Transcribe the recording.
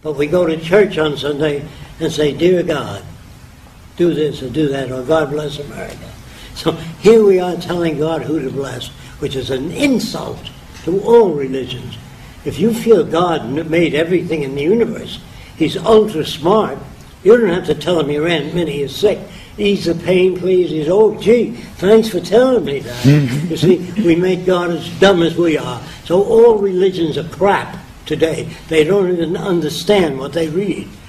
But we go to church on Sunday and say, "Dear God, do this or do that," or "God bless America." So here we are telling God who to bless, which is an insult to all religions. If you feel God made everything in the universe, He's ultra smart, you don't have to tell Him your Aunt Minnie is sick. Ease the pain, please. He's, "Oh, gee, thanks for telling me that." You see, we make God as dumb as we are. So all religions are crap today. They don't even understand what they read.